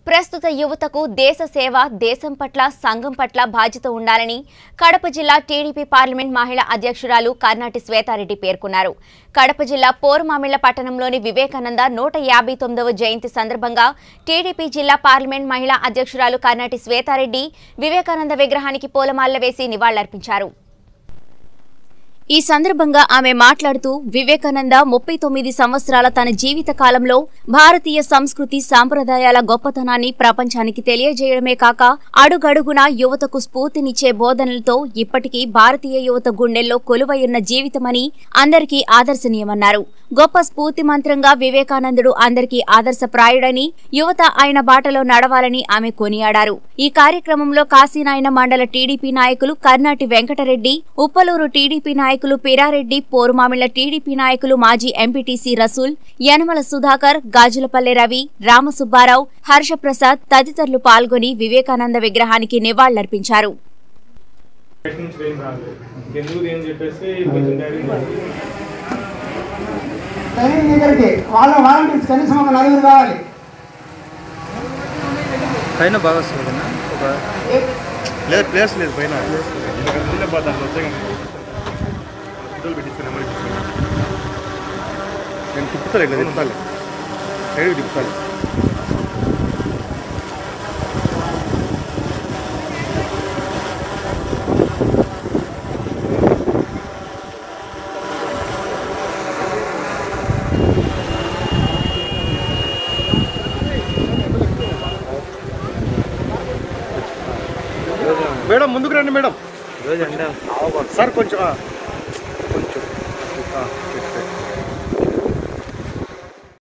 ప్రస్తుత యువతకు దేశ సేవ, దేశం పట్ల, సంఘం పట్ల బాధ్యత ఉండాలని కడప జిల్లా టీడీపీ పార్లమెంట్ మహిళా అధ్యక్షురాలు కర్నాటి శ్వేతారెడ్డి పేర్కొన్నారు. కడప జిల్లా పోరుమామిళ్ల పట్టణంలోని వివేకానంద 159వ జయంతి సందర్భంగా టీడీపీ జిల్లా పార్లమెంట్ మహిళా అధ్యక్షురాలు కర్నాటి శ్వేతారెడ్డి వివేకానంద విగ్రహానికి పూలమాలలు వేసి నివాళులర్పించారు. ఈ సందర్భంగా ఆమె మాట్లాడుతూ వివేకానంద 39 సంవత్సరాల తన జీవిత కాలంలో భారతీయ సంస్కృతి సాంప్రదాయాల గొప్పతనాన్ని ప్రపంచానికి తెలియజేయడమే కాక అడుగడుగునా యువతకు స్ఫూర్తినిచ్చే బోధనలతో ఇప్పటికీ భారతీయ యువత గుండెల్లో కొలువైయున్న జీవితమని అందరికీ ఆదర్శనీయమన్నారు. గొప్ప స్ఫూర్తి మంత్రంగా వివేకానందుడు అందరికీ ఆదర్శప్రాయుడని, యువత ఆయన బాటలో నడవాలని ఆమె కొనియాడారు. ఈ కార్యక్రమంలో కాశీనాయన మండల టీడీపీ నాయకులు కర్నాటి వెంకటరెడ్డి, ఉప్పలూరు టీడీపీ నాయకులు పిరారెడ్డి, పోరుమామిళ్ల టీడీపీ నాయకులు మాజీ ఎంపీటీసీ రసూల్, యనమల సుధాకర్, గాజులపల్లె రవి, రామసుబ్బారావు, హర్షప్రసాద్ తదితరులు పాల్గొని వివేకానంద విగ్రహానికి నివాళులర్పించారు. వాలంటీర్స్ కనీసం ఒక 4 కావాలి. పైన బాగా వస్తుందన్నా లేదు, ప్లేస్ లేదు పైన నేను తిప్పుతాను, ఇట్లా తిప్పుతాను, సైడ్కి తిప్పుతాను. మేడం ముందుకు రండి మేడం. సార్ కొంచెం